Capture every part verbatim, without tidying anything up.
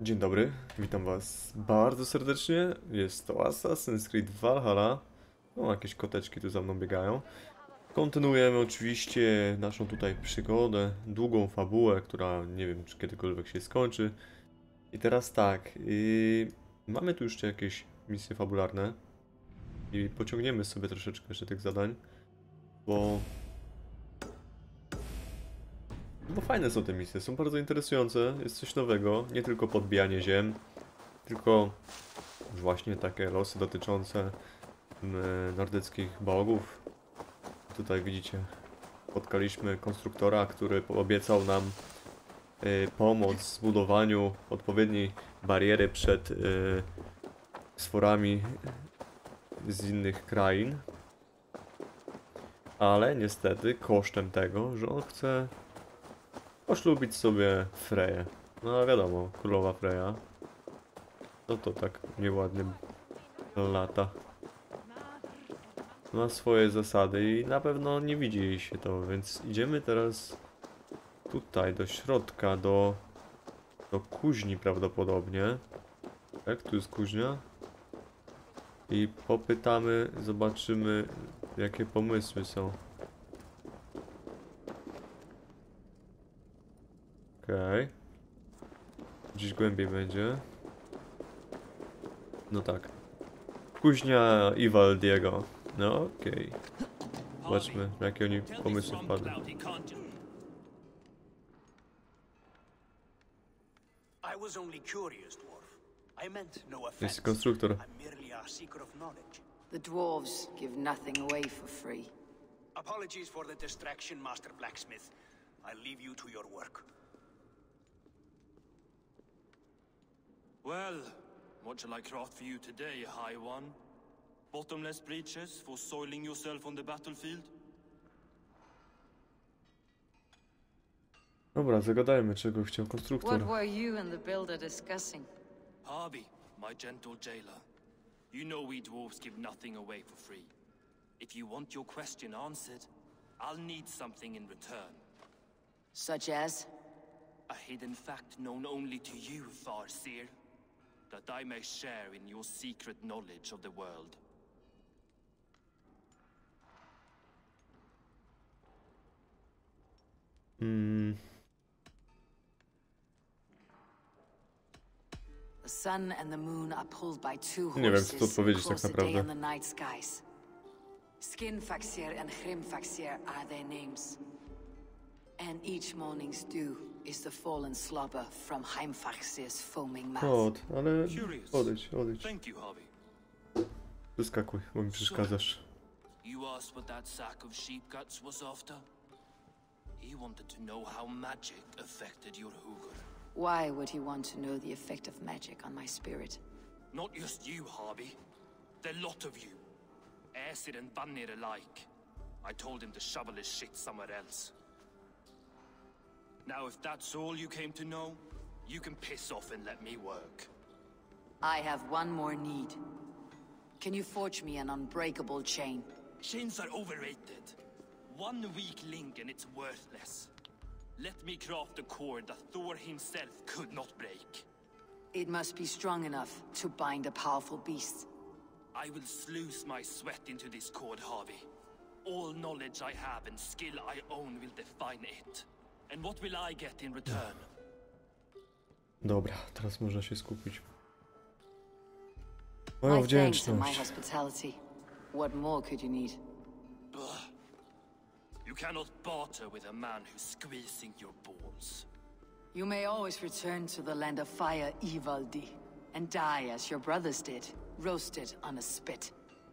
Dzień dobry, witam was bardzo serdecznie. Jest to Assassin's Creed Valhalla. No, jakieś koteczki tu za mną biegają. Kontynuujemy oczywiście naszą tutaj przygodę, długą fabułę, która nie wiem czy kiedykolwiek się skończy. I teraz tak, yy, mamy tu jeszcze jakieś misje fabularne i pociągniemy sobie troszeczkę jeszcze tych zadań, bo... Bo fajne są te misje, są bardzo interesujące, jest coś nowego, nie tylko podbijanie ziem, tylko już właśnie takie losy dotyczące mm, nordyckich bogów. Tutaj widzicie, spotkaliśmy konstruktora, który obiecał nam y, pomoc w zbudowaniu odpowiedniej bariery przed y, stworami z innych krain. Ale niestety kosztem tego, że on chce poślubić sobie Freję. No a wiadomo, królowa Freja. No to tak nieładnie lata. Ma swoje zasady i na pewno nie widzi jej się to, więc idziemy teraz tutaj do środka, do, do kuźni prawdopodobnie. Tak, tu jest kuźnia. I popytamy, zobaczymy jakie pomysły są. Okej. Okay. Gdzieś głębiej będzie. No tak. Kuźnia Ivaldiego. No okej. Okay. Zobaczmy, jakie oni pomysły wpadły. Jest konstruktor. The dwarves give nothing away for free. Apologies for the distraction, Master Blacksmith. I'll leave you to your work. Well, what shall I craft for you today, High One? Bottomless breeches for soiling yourself on the battlefield? Dobra, zagadajmy, czego chciał konstruktor. What were you and the builder discussing? Harvey, my gentle jailer. You know we dwarves give nothing away for free. If you want your question answered, I'll need something in return. Such as? A hidden fact known only to you, Farseer. That I may share in your secret knowledge of the world. Hmm. The sun and the moon are pulled by two Nie wiem, co tu horses odpowiedzieć tak across the day naprawdę. and the night skies. Skinfaxir and Hrimfaxir are their names. And each morning's dew is the fallen slobber from Heimfaxir's foaming mouth. Kot, ale Curious. odejdź, odejdź. Thank you, Harvey. Wyskakuj, bo mi przeszkadzasz. You asked what that sack of sheep guts was after? He wanted to know how magic affected your Hugr. Why would he want to know the effect of magic on my spirit? Not just you, Harvey. The lot of you. Aesir and Vanir alike. I told him to shovel his shit somewhere else. Now, if that's all you came to know, you can piss off and let me work. I have one more need. Can you forge me an unbreakable chain? Chains are overrated. One weak link and it's worthless. Let me craft a cord that Thor himself could not break. It must be strong enough to bind a powerful beast. I will sluice my sweat into this cord, Harvey. All knowledge I have and skill I own will define it. And what will I get in return? Dobra, teraz można się skupić. My Moją thanks and my wdzięczność. hospitality. What more could you need? Ugh. You cannot barter with a man who's squeezing your balls. You may always return to the land of fire, Ivaldi, and die as your brothers did, roasted on a spit.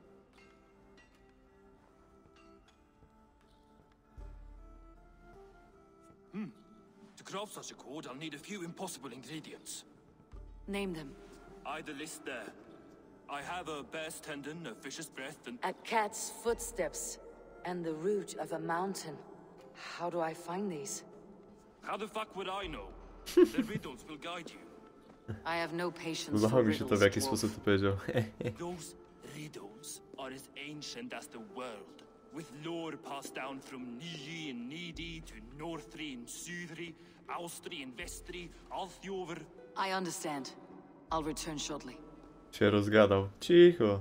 Hmm. To craft such a cord, I'll need a few impossible ingredients. Name them. Either list there. I have a bear's tendon, a fish's breath, and... A cat's footsteps, and the root of a mountain. How do I find these? How the fuck would I know? The riddles will guide you. I have no patience Podoba for mi się to, riddles, w jaki dwarf. sposób to powiedział. Those riddles are as ancient as the world, with lore passed down from Niji and Nidi to Northri and Sudri, Austri and Vestri, Althjover, I understand. I'll return shortly. Się rozgadał. Cicho.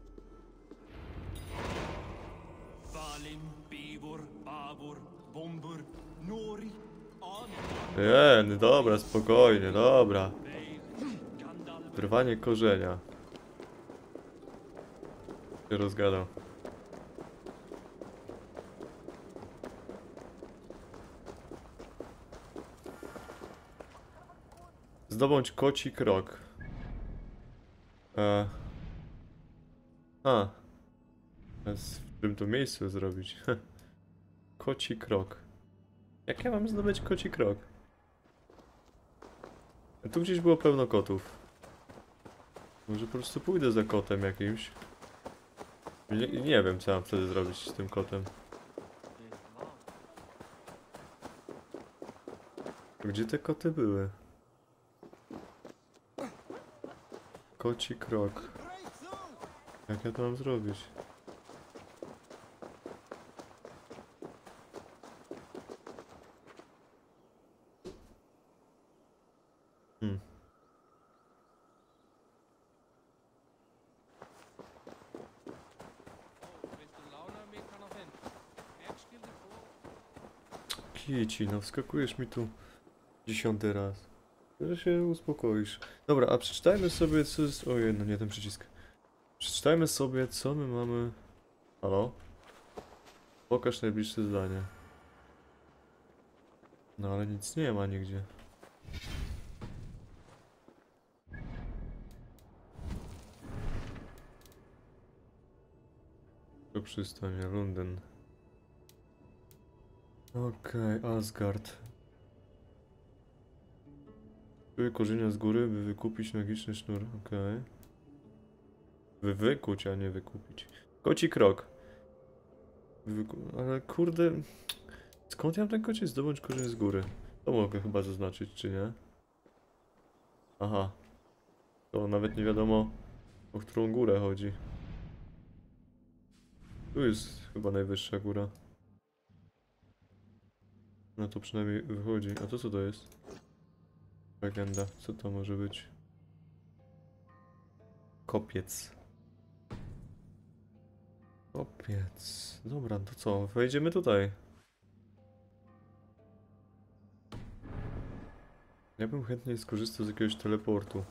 Valim, Bivor, Babur, Bombur, Nori, An, Nie, dobra, spokojnie, dobra. Gandalf. Wyrwanie korzenia. Się rozgadał. Zdobądź koci krok. E... A. Teraz w czym to miejscu zrobić? Koci krok. Jak ja mam zdobyć koci krok? Tu gdzieś było pełno kotów. Może po prostu pójdę za kotem jakimś. Nie, nie wiem, co mam wtedy zrobić z tym kotem. Gdzie te koty były? Koci krok. Jak ja to mam zrobić? Hmm. Kici, no wskakujesz mi tu dziesiąty raz. Że się uspokoisz. Dobra, a przeczytajmy sobie co jest... Ojej, no nie ten przycisk. Przeczytajmy sobie co my mamy... Halo? Pokaż najbliższe zdanie. No ale nic nie ma nigdzie. To przystanie, Londyn. Okej, okay, Asgard. Były korzenia z góry, by wykupić magiczny sznur. Okej. Okay. By wykuć, a nie wykupić. Koci krok. Wyku... Ale kurde... Skąd ja mam ten koci zdobądź korzeń z góry? To mogę chyba zaznaczyć, czy nie? Aha. To nawet nie wiadomo, o którą górę chodzi. Tu jest chyba najwyższa góra. No to przynajmniej wychodzi. A to co to jest? Legenda. Co to może być? Kopiec. Kopiec. Dobra, to co? Wejdziemy tutaj. Ja bym chętnie skorzystał z jakiegoś teleportu.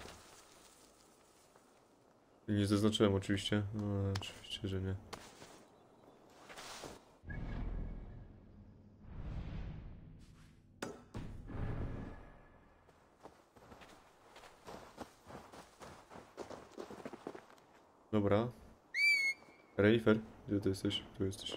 I nie zaznaczyłem oczywiście. No, oczywiście, że nie. Dobra. Renifer, gdzie ty jesteś? Tu jesteś.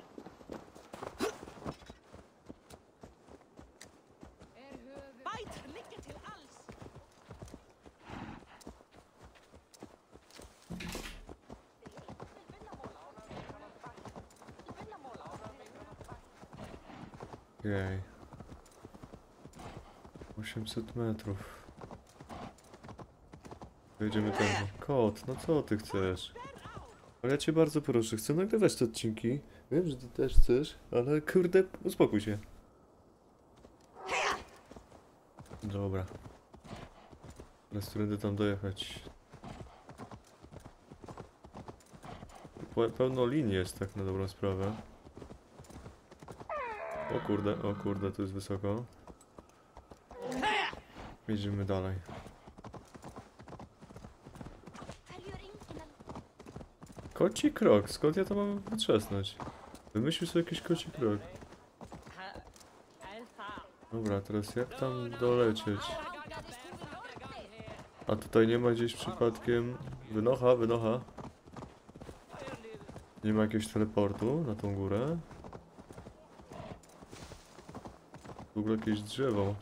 Okej. osiemset metrów. Wejdziemy tam. Kot, no co ty chcesz? Ale ja cię bardzo proszę, chcę nagrywać te odcinki. Wiem, że ty też chcesz, ale kurde, uspokój się. Dobra. Teraz którędy tam dojechać? Pe- Pełno linii jest tak na dobrą sprawę. O kurde, o kurde, tu jest wysoko. Jedziemy dalej. Koci krok, skąd ja to mam wytrzasnąć? Wymyślił sobie jakiś koci krok. Dobra, teraz jak tam dolecieć? A tutaj nie ma gdzieś przypadkiem... Wynocha, wynocha. Nie ma jakiegoś teleportu na tą górę? W ogóle jakieś drzewo.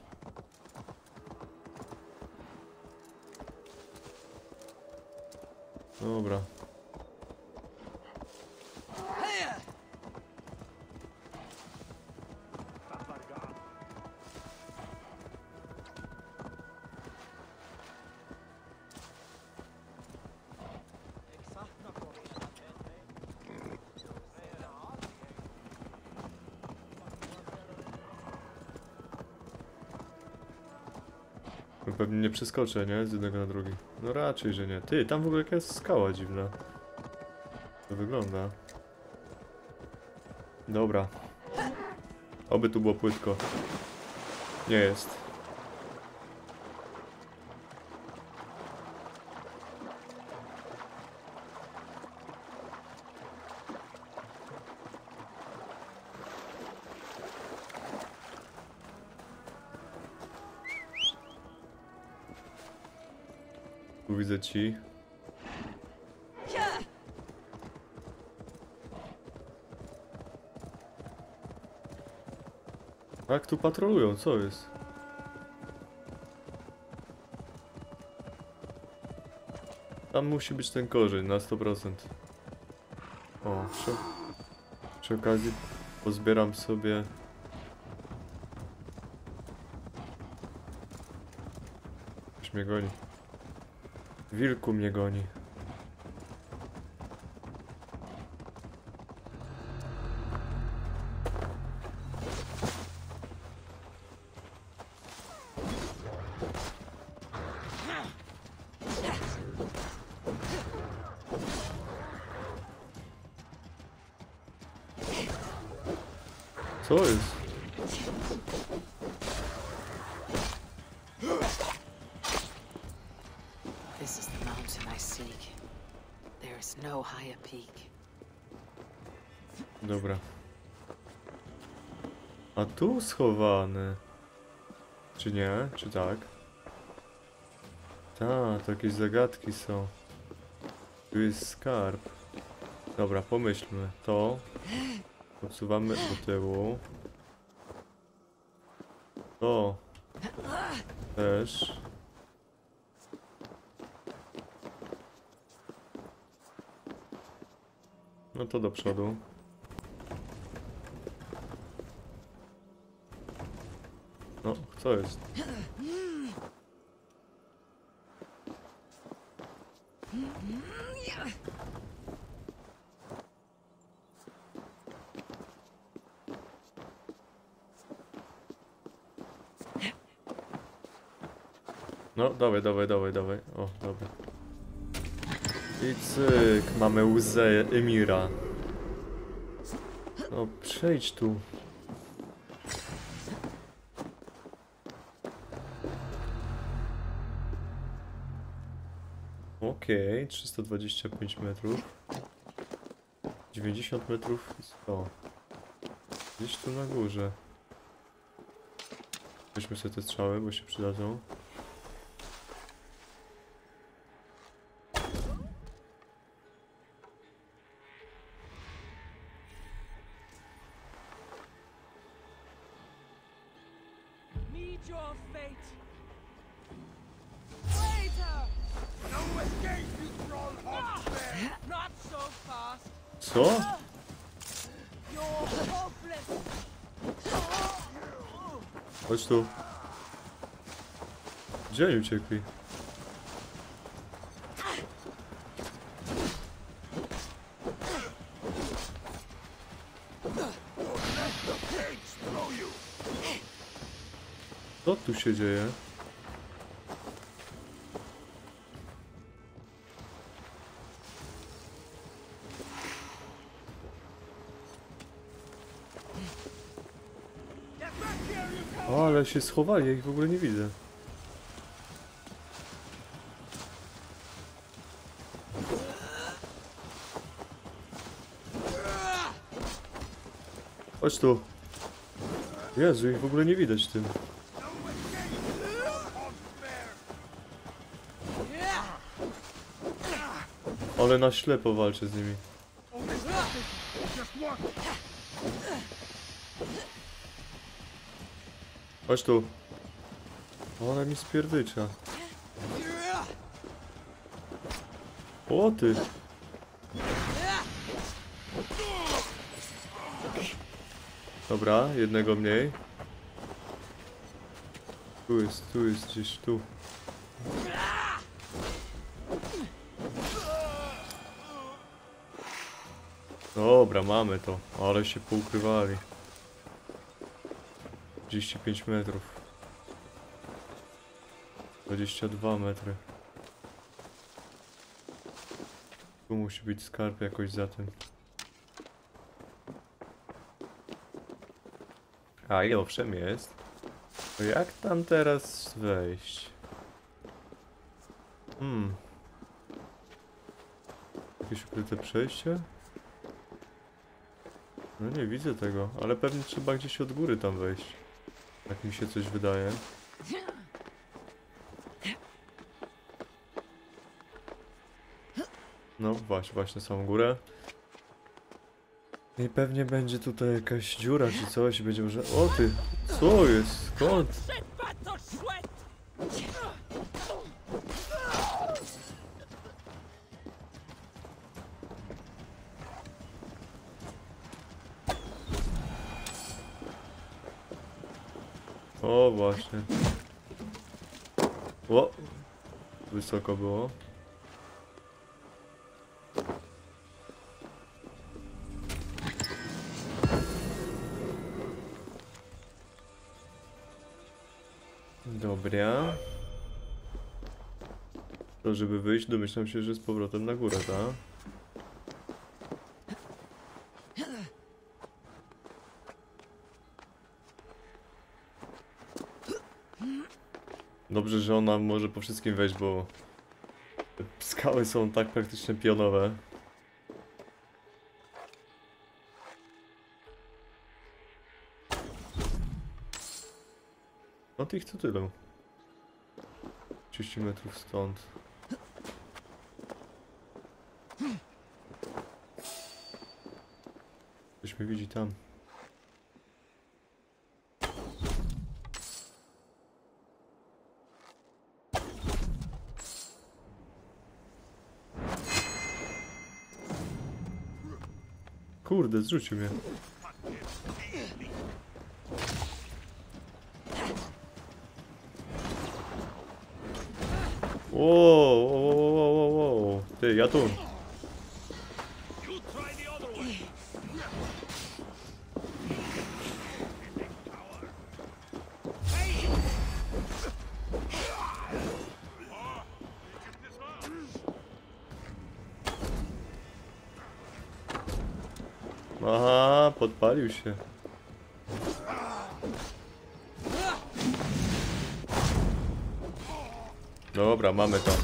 Dobra. No pewnie nie przeskoczę, nie? Z jednego na drugi. No raczej, że nie. Ty, tam w ogóle jakaś skała dziwna. To wygląda. Dobra. Oby tu było płytko. Nie jest. Tu widzę ci. Tak, tu patrolują, co jest? Tam musi być ten korzeń na sto procent. O, przy, przy okazji pozbieram sobie... Ktoś mnie goni. Wilku mnie goni. Co jest? This is the mountain I seek. There is no higher peak. Dobra. A tu schowane. Czy nie? Czy tak? Tak, to jakieś zagadki są. Tu jest skarb. Dobra, pomyślmy. To odsuwamy do tyłu. To też. No to do przodu. No, co jest? No, dawaj, dawaj, dawaj, dawaj. O, dobra. I cyk, mamy łzę Emira. No, przejdź tu. Okej, okay, trzysta dwadzieścia pięć metrów. dziewięćdziesiąt metrów i sto. Gdzieś tu na górze. Weźmy sobie te strzały, bo się przydadzą. Meet your fate. Waiter! No escape, you troll hog! Not so fast. Co? You're hopeless. Chodź tu. Gdzie oni uciekli? Co tu się dzieje? O, ale się schowali, ja ich w ogóle nie widzę. Chodź tu. Jezu, ich w ogóle nie widać tym. Ale na ślepo walczę z nimi. Chodź tu. Ona mi spierdycza. O ty. Dobra, jednego mniej. Tu jest, tu jest, gdzieś tu. Dobra, mamy to. Ale się poukrywali. trzydzieści pięć metrów. dwadzieścia dwa metry. Tu musi być skarb jakoś za tym. A i owszem jest. To jak tam teraz wejść? Hmm. Jakieś ukryte przejście? No nie widzę tego, ale pewnie trzeba gdzieś od góry tam wejść. Tak mi się coś wydaje. No właśnie, właśnie samą górę. I pewnie będzie tutaj jakaś dziura czy coś i będzie może... O ty! Co jest? Skąd? O właśnie. O! Wysoko było. Dobra. To żeby wyjść, domyślam się, że z powrotem na górę, tak? Dobrze, że ona może po wszystkim wejść, bo te skały są tak praktycznie pionowe. No tych co tyle. trzydzieści metrów stąd. Ktoś mnie widzi tam. Kurde, zrzucił mnie. Wow, wow, wow, wow, wow, wow. Ty, ja tu. Aha, podpalił się. Dobra, mamy to.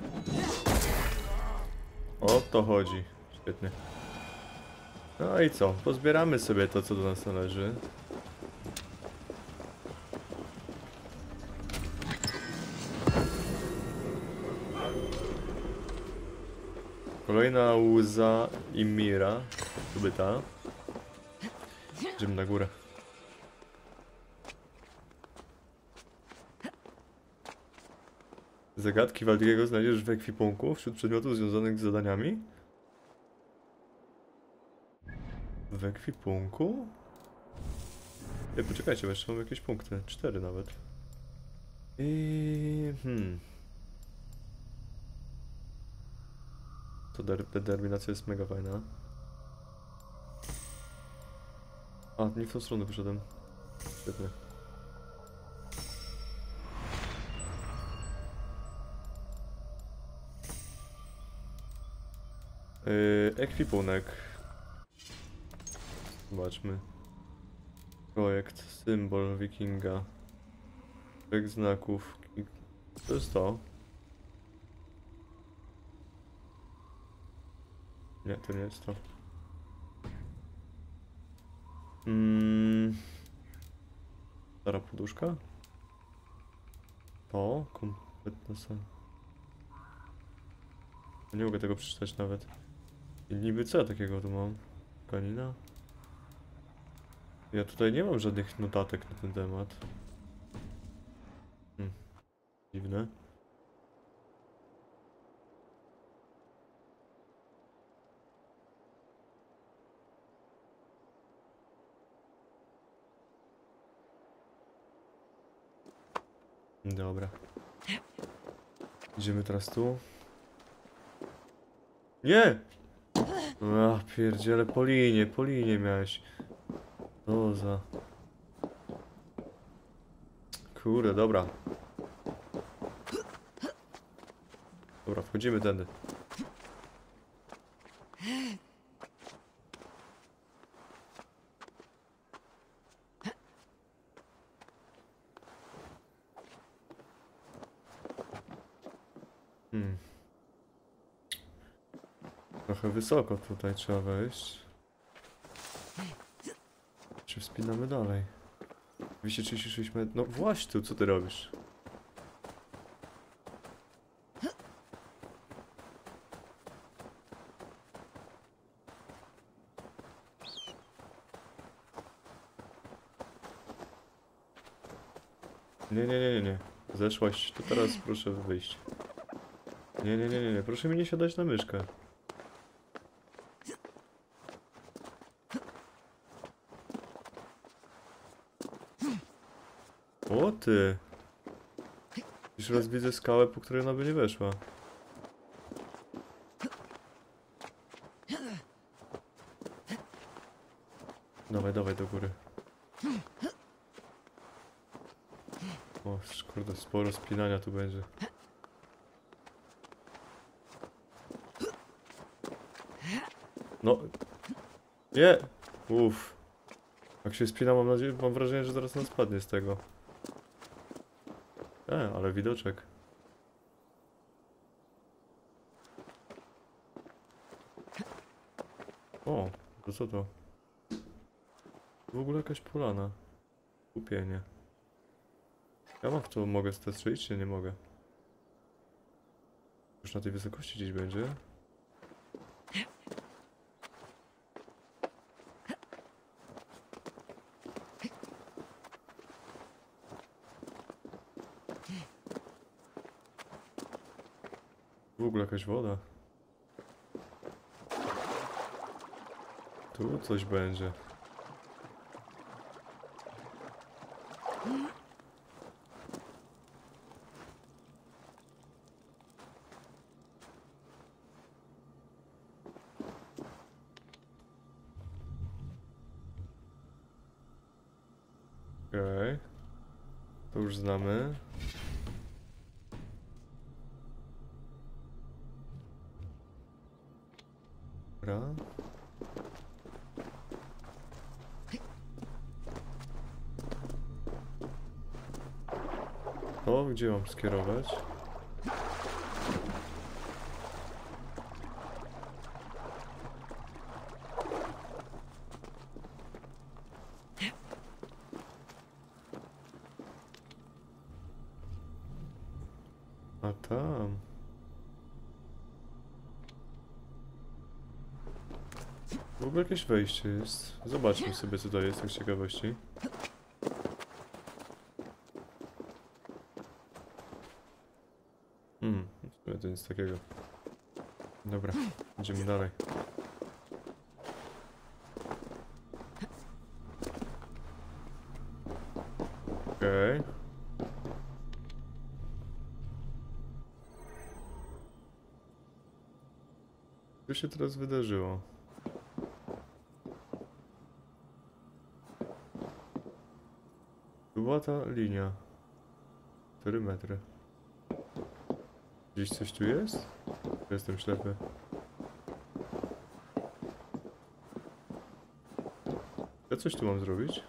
O to chodzi. Świetnie. No i co? Pozbieramy sobie to, co do nas należy. Kolejna łza i mira. Zdobyta. Idziemy na górę. Zagadki Waldiego znajdziesz w ekwipunku wśród przedmiotów związanych z zadaniami? W ekwipunku? Ej, poczekajcie, bo jeszcze mam jakieś punkty. Cztery nawet. I... hmm... To der determinacja jest mega fajna. A, nie w tą stronę wyszedłem. Świetnie. Yy, ekwipunek. Zobaczmy. Projekt, symbol wikinga. Projekt znaków. I to jest to. Nie, to nie jest to. Mm. Stara poduszka? To? Kompletna sam. Nie mogę tego przeczytać nawet. I niby co ja takiego tu mam? Tkanina? Ja tutaj nie mam żadnych notatek na ten temat. Hmm. Dziwne. Dobra. Idziemy teraz tu. Nie! A, pierdziele, po linie, po linie miałeś. O za... Kurde, dobra. Dobra, wchodzimy tędy. Hmm. Trochę wysoko tutaj trzeba wejść. Czy wspinamy dalej? dwieście trzydzieści sześć metrów. No właśnie tu, co ty robisz? Nie, nie, nie, nie, nie. Zeszłaś, to teraz proszę wyjść. Nie, nie, nie, nie, nie. Proszę mi nie siadać na myszkę. O ty! Już raz widzę skałę, po której ona by nie weszła. Dawaj, dawaj do góry. O, kurde, sporo spinania tu będzie. No. Nie! Uff. Jak się spina, mam nadzieję, mam wrażenie, że zaraz nas spadnie z tego. E, ale widoczek. O, to co to? W ogóle jakaś polana. Kupienie. Ja mam w to mogę strzelić, czy nie mogę? Już na tej wysokości gdzieś będzie. W ogóle jakaś woda. Tu coś będzie. Okej. Okay. To już znamy. Dobra. To gdzie mam skierować? A tam. W ogóle jakieś wejście jest. Zobaczmy sobie, co to jest, tak z ciekawości. Hmm, to nic takiego. Dobra, idziemy dalej. Okej. Okay. Co się teraz wydarzyło? Tu była ta linia. cztery metry. Gdzieś coś tu jest? Jestem ślepy. Ja coś tu mam zrobić?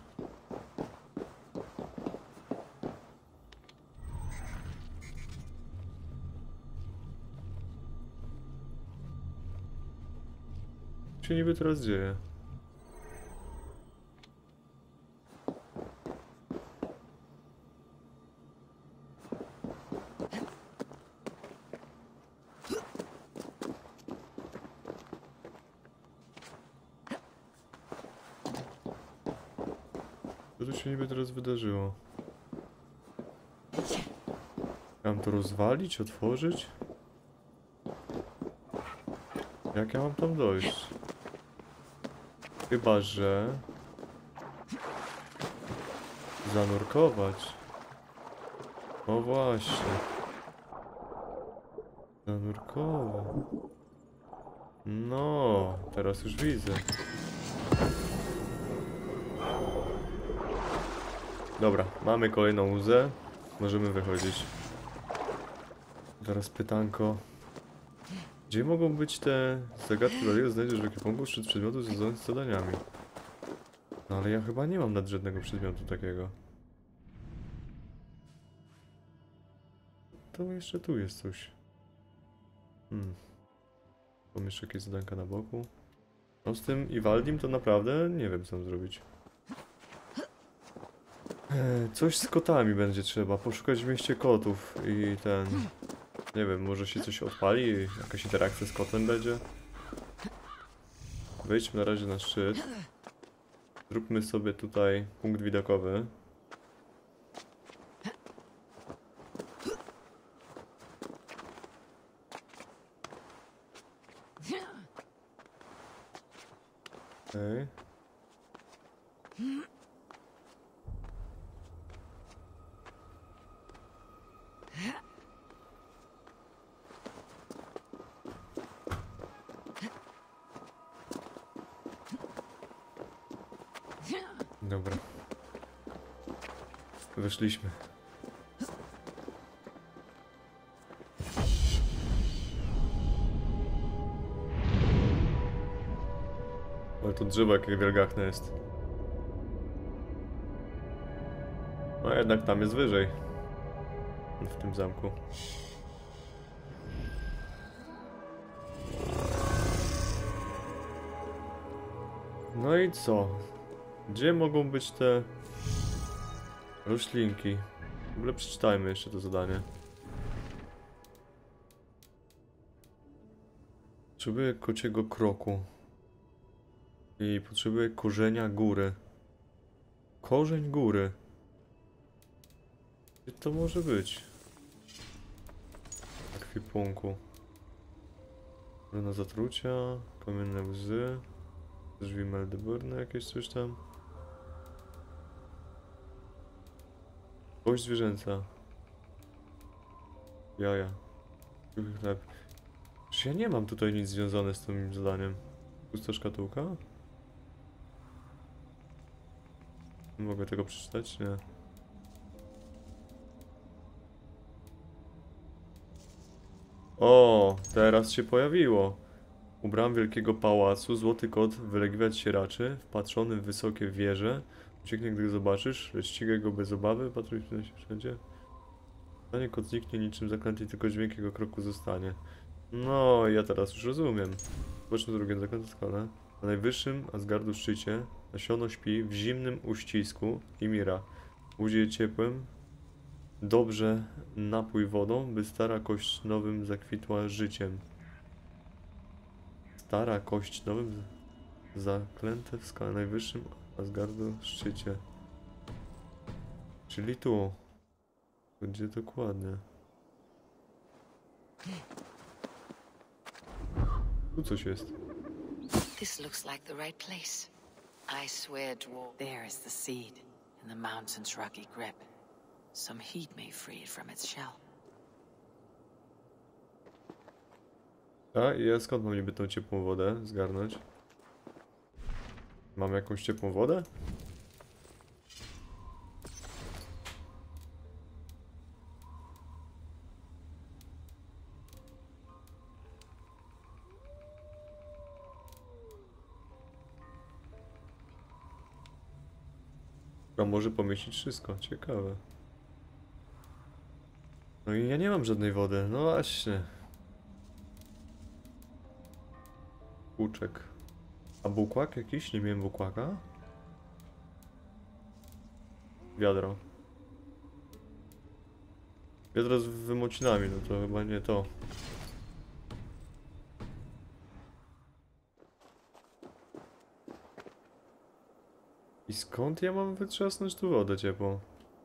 Co się niby teraz dzieje? Co tu się niby teraz wydarzyło? Mam to rozwalić, otworzyć? Jak ja mam tam dojść? Chyba że... zanurkować. O właśnie. Zanurkować. No, teraz już widzę. Dobra, mamy kolejną łzę. Możemy wychodzić. Teraz pytanko. Gdzie mogą być te zagadki, dlatego znajdziesz w ekwipunku wśród przedmiotów związanych z zadaniami? No ale ja chyba nie mam nadrzędnego przedmiotu takiego. To jeszcze tu jest coś. Hmm. Mam jeszcze jakieś zadanka na boku. No z tym Iwaldim to naprawdę nie wiem co mam zrobić. Eee, coś z kotami będzie trzeba. Poszukać w mieście kotów i ten... Nie wiem, może się coś odpali, jakaś interakcja z kotem będzie. Wejdźmy na razie na szczyt. Zróbmy sobie tutaj punkt widokowy. Okej. Dobra. Wyszliśmy. Ale to drzewo jakie wielgachne jest. No jednak tam jest wyżej. W tym zamku. No i co? Gdzie mogą być te roślinki? W ogóle przeczytajmy jeszcze to zadanie. Potrzebuję kociego kroku. I potrzebuję korzenia góry. Korzeń góry. Gdzie to może być? W ekwipunku. Runa zatrucia, kamienne łzy, drzwi Meldeburny, jakieś coś tam. Kość zwierzęca. Jaja. Suchy chleb. Przecież ja nie mam tutaj nic związane z tym zadaniem. Pusta szkatułka? Nie mogę tego przeczytać? Nie. O, teraz się pojawiło. U bram wielkiego pałacu złoty kot wylegiwać się raczy, wpatrzony w wysokie wieże. Ucieknie, gdy go zobaczysz, lecz ścigaj go bez obawy, patruj się wszędzie. Stanie kot zniknie niczym zaklęty, tylko dźwięk jego kroku zostanie. No, ja teraz już rozumiem. Zobaczmy drugie zaklęte skale. Na najwyższym Asgardu szczycie nasiono śpi w zimnym uścisku i mira. Łudzie ciepłym, dobrze napój wodą, by stara kość nowym zakwitła życiem. Stara kość nowym zaklęte w skale najwyższym Asgardu szczycie. Czyli tu. Gdzie dokładnie? Tu coś jest. This looks like the right place. I swear, dwarf. There is the seed in the mountain's rocky grip. Some heat may free it from its shell. A i ja skąd mam niby tą ciepłą wodę zgarnąć? Mam jakąś ciepłą wodę? A może pomieścić wszystko, ciekawe. No i ja nie mam żadnej wody, no właśnie. Łuczek. A bukłak jakiś? Nie miałem bukłaka? Wiadro. Wiadro z wymocinami, no to chyba nie to. I skąd ja mam wytrzasnąć tu wodę ciepłą?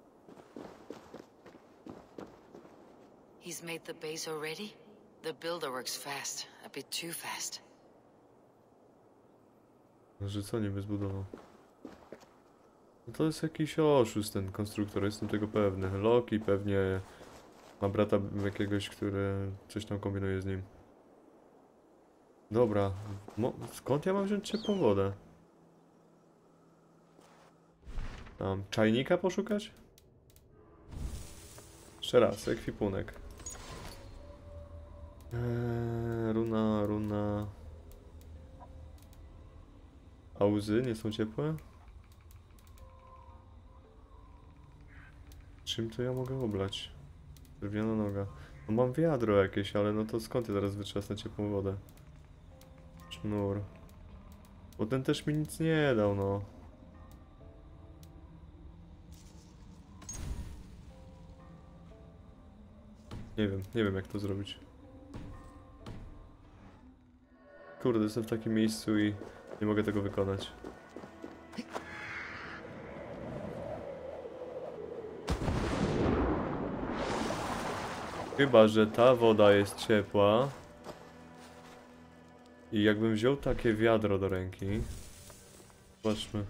He's made the base already? The builder works fast, a bit too fast. Że co niby zbudował? No to jest jakiś oszust ten konstruktor, jestem tego pewny. Loki pewnie ma brata jakiegoś, który coś tam kombinuje z nim. Dobra, Mo skąd ja mam wziąć ciepłą wodę? Tam czajnika poszukać? Jeszcze raz, ekwipunek. Eee, runa, runa... A łzy nie są ciepłe? Czym to ja mogę oblać? Drewniana noga. No mam wiadro jakieś, ale no to skąd ja teraz wytrzasnę ciepłą wodę? Sznur. Bo ten też mi nic nie dał, no. Nie wiem, nie wiem jak to zrobić. Kurde, jestem w takim miejscu i nie mogę tego wykonać. Chyba że ta woda jest ciepła. I jakbym wziął takie wiadro do ręki. Zobaczmy.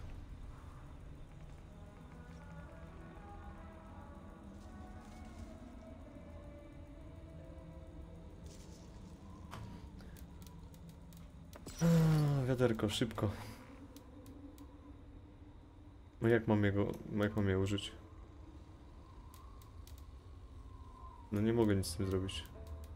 A, wiaderko, szybko. No jak mam jego, jak mam je użyć? No nie mogę nic z tym zrobić.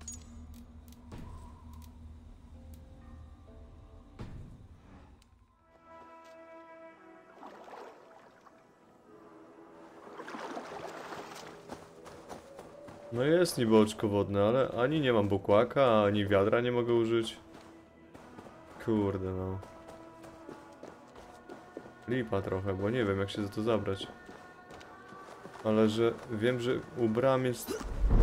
No jest niby oczko wodne, ale ani nie mam bukłaka, ani wiadra nie mogę użyć. Kurde no. Lipa trochę, bo nie wiem jak się za to zabrać. Ale że wiem, że u bram jest...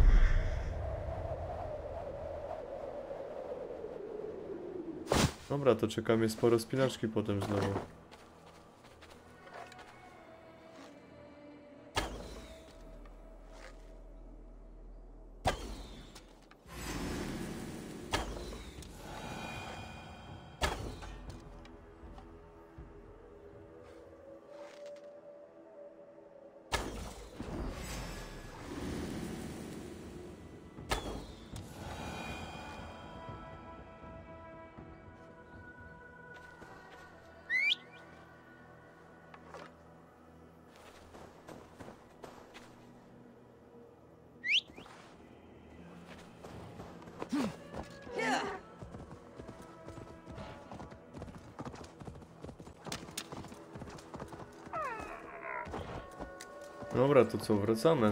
Dobra, to czekamy sporo spinaczki potem znowu. Dobra, to co, wracamy.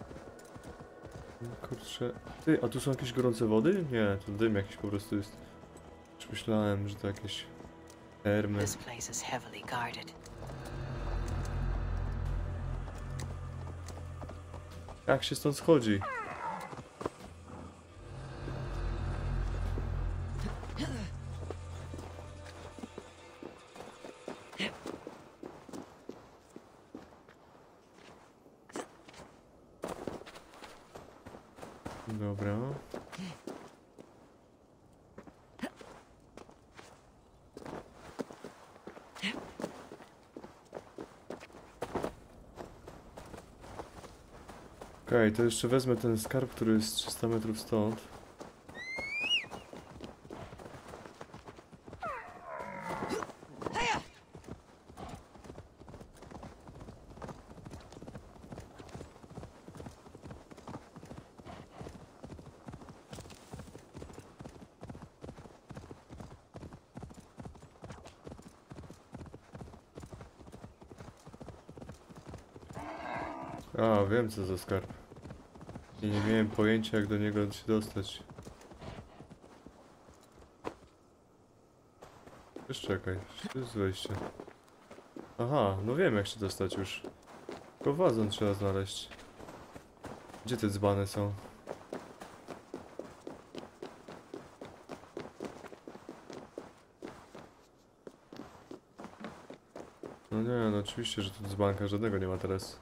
Kurczę... Ty, a tu są jakieś gorące wody? Nie, to dym jakiś po prostu jest. Już myślałem, że to jakieś termy. This place is heavily guarded. Jak się stąd schodzi? Dobra. Okej, okay, to jeszcze wezmę ten skarb, który jest trzysta metrów stąd. A, wiem co za skarb. I nie miałem pojęcia jak do niego się dostać. Jeszcze czekaj, to jest wejście. Aha, no wiem jak się dostać już. Tylko wazon trzeba znaleźć. Gdzie te dzbany są? No nie, no oczywiście, że tu dzbanka żadnego nie ma teraz.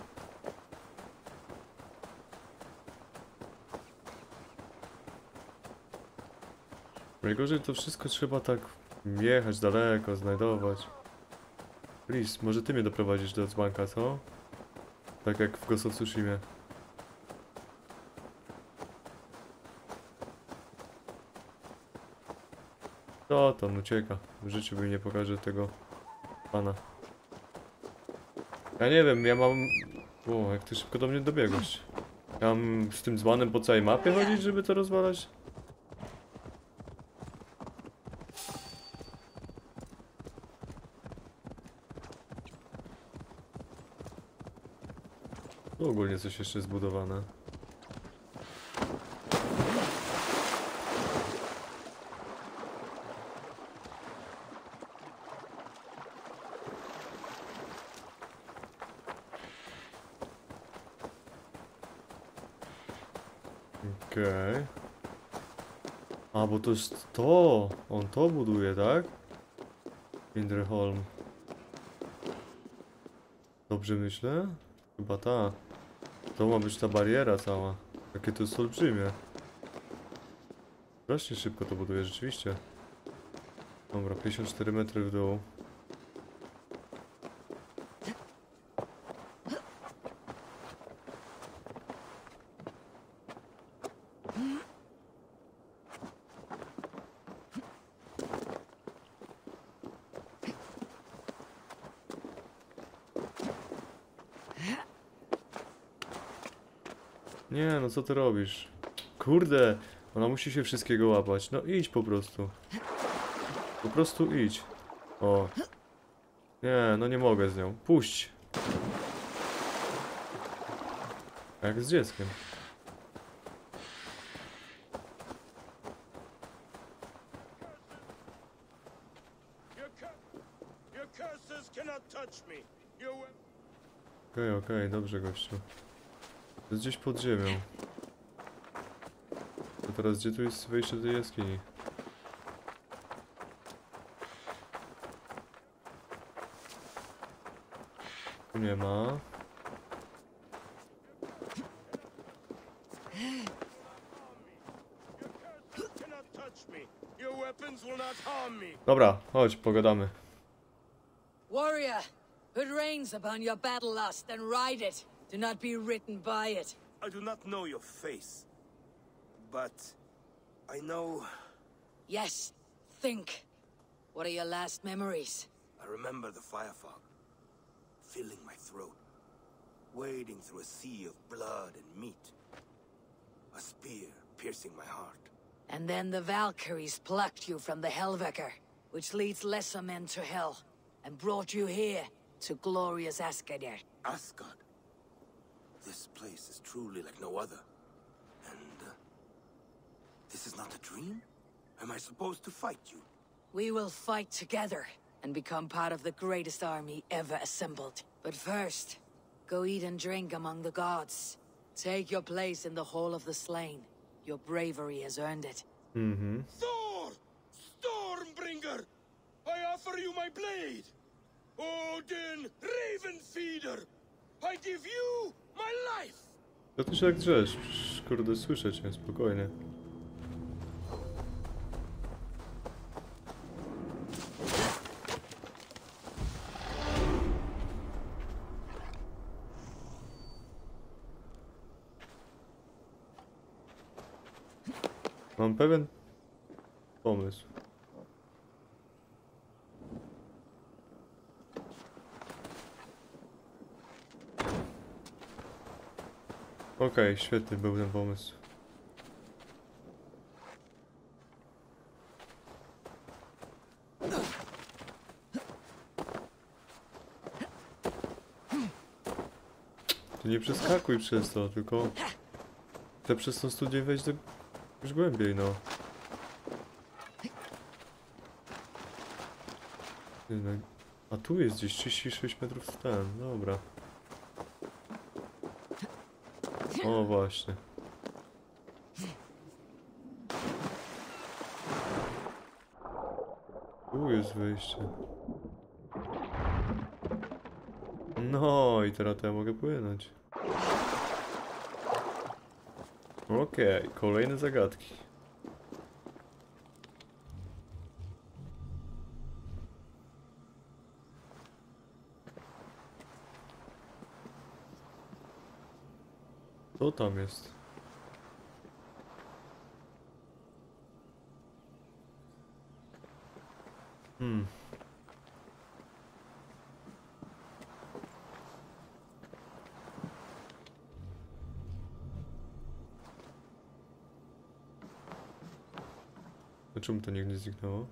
Najgorzej to wszystko trzeba tak jechać daleko, znajdować. Please, może ty mnie doprowadzisz do dzbanka, co? Tak jak w Ghost of Tsushima. Co tam ucieka? W życiu mi nie pokaże tego pana. Ja nie wiem, ja mam... O, jak ty szybko do mnie dobiegłeś. Ja mam z tym dzbanem po całej mapie chodzić, żeby to rozwalać? Tu ogólnie coś jeszcze zbudowane. Okej. Okay. A, bo to jest to! On to buduje, tak? Indreholm. Dobrze myślę? Chyba ta. To ma być ta bariera cała. Jakie to jest olbrzymie. Strasznie szybko to buduje, rzeczywiście. Dobra, pięćdziesiąt cztery metry w dół. Nie, no co ty robisz? Kurde, ona musi się wszystkiego łapać. No idź po prostu. Po prostu idź. O. Nie, no nie mogę z nią. Puść. Jak z dzieckiem. Your cur- your curses cannot touch me. Your we- Okej, okay, okej, okay, dobrze gościu. To jest gdzieś pod ziemią. To teraz gdzie tu jest wejście do tej jaskini? Tu nie ma. cannot touch me. Your weapons will not harm me. Dobra, chodź, pogadamy. Warrior, good rains upon your battle lust, and ride it. Do not be written by it. I do not know your face, but I know. Yes, think. What are your last memories? I remember the fire fog, filling my throat, wading through a sea of blood and meat, a spear piercing my heart. And then the Valkyries plucked you from the Helveker, which leads lesser men to hell, and brought you here to glorious Asgard. Asgard. This place is truly like no other. And uh, this is not a dream? Am I supposed to fight you? We will fight together and become part of the greatest army ever assembled. But first, go eat and drink among the gods. Take your place in the Hall of the Slain. Your bravery has earned it. Mhm. Thor! Stormbringer! I offer you my blade! Odin, Raven Feeder! I give you my life! Co ty się tak drzesz? Przecież, kurde, słyszę cię, spokojnie. Mam pewien pomysł. Okej, okay, świetny był ten pomysł. Ty nie przeskakuj przez to, tylko chcę przez tą studię wejść do... już głębiej, no. A tu jest gdzieś trzydzieści sześć metrów w ten, dobra. O, właśnie. Tu jest wyjście. No i teraz to ja mogę płynąć. Okej, okay, kolejne zagadki. Co tam jest? Hmm. A czemu to nigdy nie zniknęło?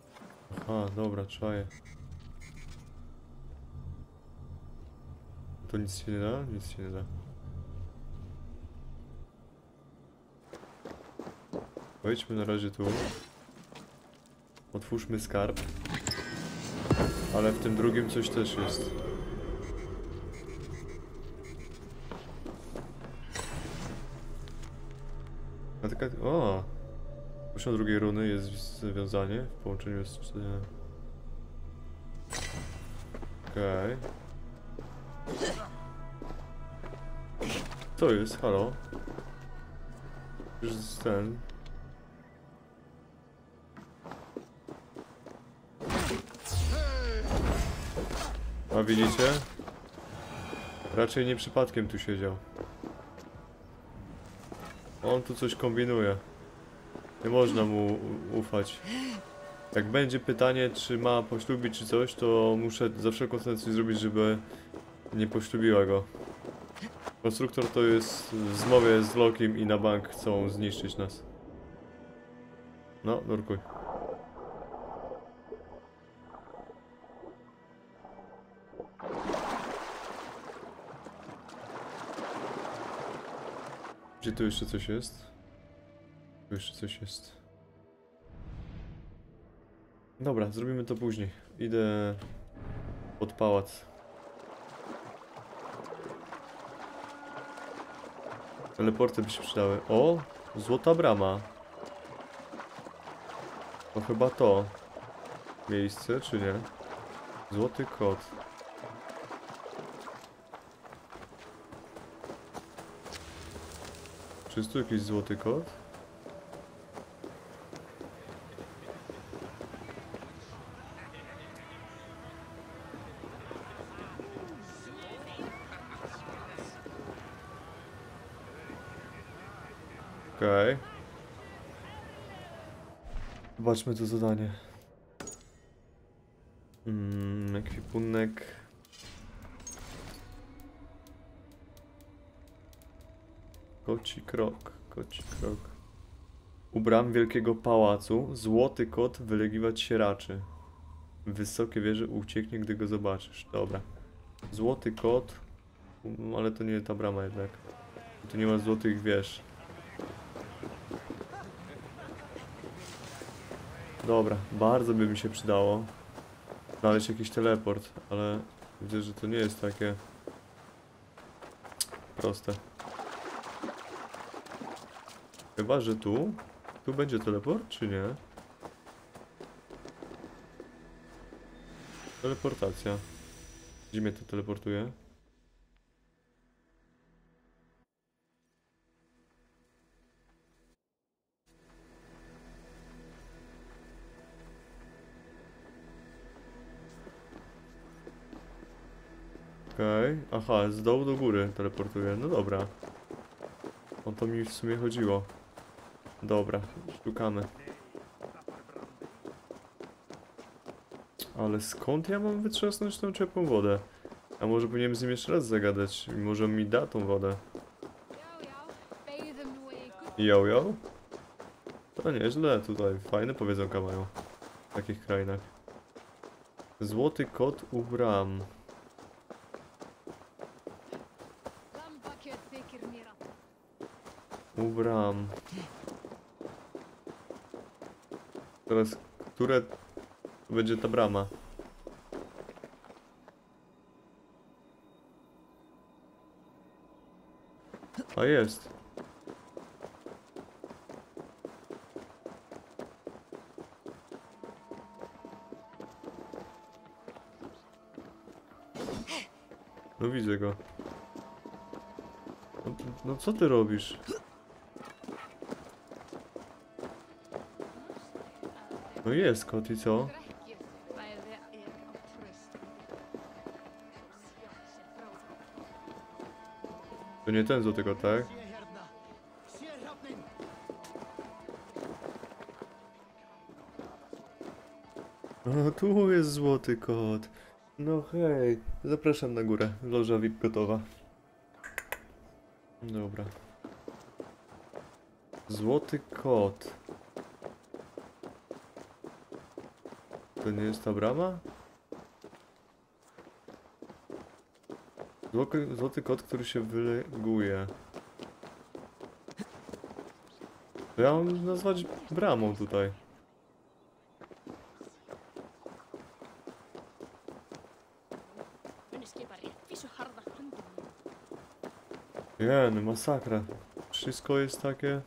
Aha, dobra, czaję. to nic się nie da? Nic się nie da. Wejdźmy na razie tu. Otwórzmy skarb. Ale w tym drugim coś też jest. A taka... O! Poziom drugiej runy jest związanie w połączeniu z... Okej. Okay. Co jest? Halo? Już jest ten... A widzicie? Raczej nie przypadkiem tu siedział. On tu coś kombinuje. Nie można mu ufać. Jak będzie pytanie, czy ma poślubić czy coś, to muszę za wszelką cenę coś zrobić, żeby nie poślubiła go. Konstruktor to jest w zmowie z Lokim i na bank chcą zniszczyć nas. No, nurkuj. Gdzie tu jeszcze coś jest? Tu jeszcze coś jest. Dobra, zrobimy to później. Idę pod pałac. Teleporty by się przydały. O! Złota brama. To chyba to miejsce, czy nie? Złoty kot. Czy jest tu jakiś złoty kot? Okej. Okay. Zobaczmy to zadanie. Mm, ekwipunek. Koci krok, koci krok. U bram wielkiego pałacu złoty kot wylegiwać się raczy. Wysokie wieże ucieknie, gdy go zobaczysz. Dobra. Złoty kot. Um, ale to nie ta brama jednak. Tu nie ma złotych wież. Dobra, bardzo by mi się przydało znaleźć jakiś teleport, ale widzę, że to nie jest takie proste. Chyba, że tu? Tu będzie teleport, czy nie? Teleportacja. Gdzie mnie to teleportuje? Okej, okay. Aha, z dołu do góry teleportuje, no dobra. O to mi w sumie chodziło. Dobra, szukamy. Ale skąd ja mam wytrzasnąć tą ciepłą wodę? A może powinienem z nim jeszcze raz zagadać? Może mi da tą wodę? Yo, yo? To nieźle tutaj, fajne powiedzonka mają w takich krainach. Złoty kot u bram. U bram. Teraz, które będzie ta brama? A jest. No widzę go. No, no co ty robisz? No jest kot i co? To nie ten złoty kot, tak? O, tu jest złoty kot. No hej, zapraszam na górę. Loża V I P gotowa. Dobra. Złoty kot. To nie jest ta brama? Złoty, złoty kot, który się wyleguje. To ja mam nazwać bramą tutaj. Jen, masakra. Wszystko jest takie,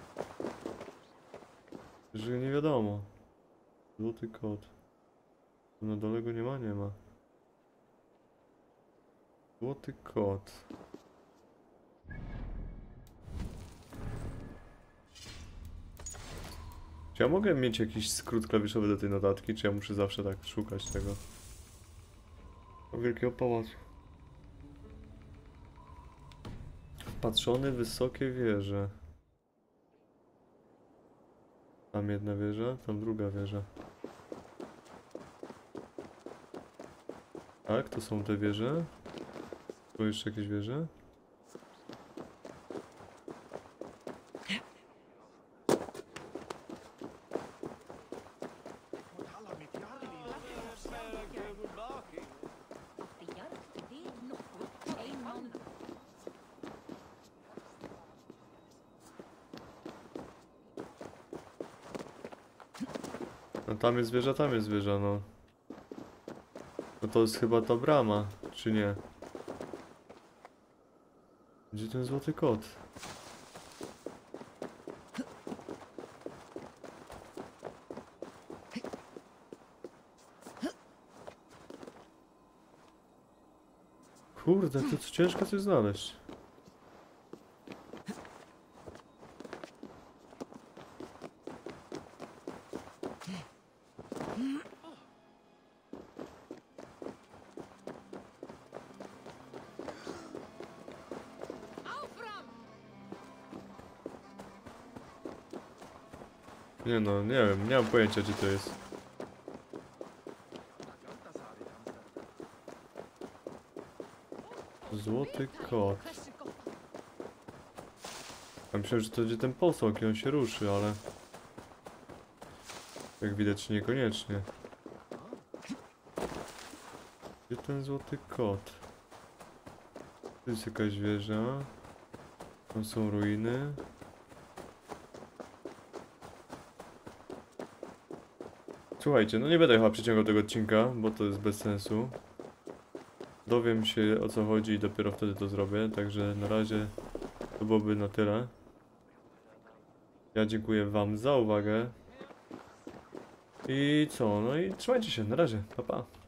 że nie wiadomo. Złoty kot. Na dole go nie ma? Nie ma. Złoty kot. Czy ja mogę mieć jakiś skrót klawiszowy do tej notatki, czy ja muszę zawsze tak szukać tego? O wielkiego pałacu. Wpatrzony w wysokie wieże. Tam jedna wieża, tam druga wieża. Tak, to są te wieże. Tu jeszcze jakieś wieże? No tam jest wieża, tam jest wieża, no. No to jest chyba ta brama, czy nie? Gdzie ten złoty kot? Kurde, to co ciężko coś znaleźć. Nie no, nie wiem, nie mam pojęcia gdzie to jest. Złoty kot. Ja myślałem, że to będzie ten posąg i on się ruszy, ale... Jak widać niekoniecznie. Gdzie ten złoty kot? Tu jest jakaś wieża. Tam są ruiny. Słuchajcie, no nie będę chyba przeciągał tego odcinka, bo to jest bez sensu. Dowiem się o co chodzi i dopiero wtedy to zrobię, także na razie to byłoby na tyle. Ja dziękuję wam za uwagę. I co? No i trzymajcie się, na razie, pa pa.